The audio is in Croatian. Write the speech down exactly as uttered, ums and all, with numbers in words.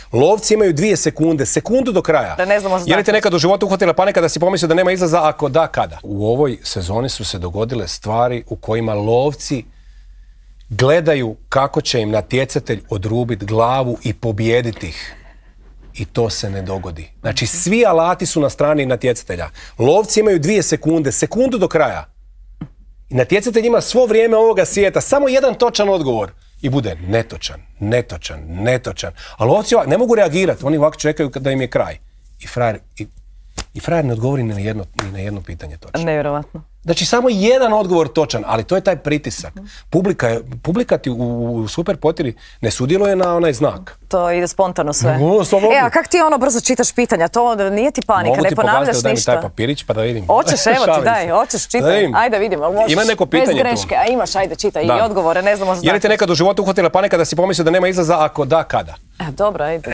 Lovci imaju dvije sekunde, sekundu do kraja. Da ne znamo Je li te nekad u životu uhvatila panika da si pomislio da nema izlaza, ako da, kada? U ovoj sezoni su se dogodile stvari u kojima lovci gledaju kako će im natjecatelj odrubiti glavu i pobijediti ih. I to se ne dogodi. Znači, svi alati su na strani natjecatelja. Lovci imaju dvije sekunde, sekundu do kraja. I natjecatelj ima svo vrijeme ovoga svijeta, samo jedan točan odgovor. I bude netočan, netočan, netočan. A lovci ovak, ne mogu reagirati, oni ovako čekaju da im je kraj. I frajer, i, i frajer ne odgovori ni na jedno, ni na jedno pitanje točno. Nevjerovatno. Znači, samo jedan odgovor točan, ali to je taj pritisak. Publika, je, publika ti u, u Super Potjeri ne sudjeluje na onaj znak. To ide spontano sve. No, e, a kak ti ono brzo čitaš pitanja? To nije ti panika, mogu ne ti ponavljaš ništa? Daj mi taj papirić pa da vidim. Hoćeš, evo ti, daj, hoćeš, čitaj. Da ajde vidimo, možeš. Ima neko pitanje bez greške, a imaš, ajde, čitaj. Da. I odgovore, ne znam, možda. Je li te nekad u životu uhvatila panika da si pomislio da nema izlaza, ako da, kada? E, dobro, ajde.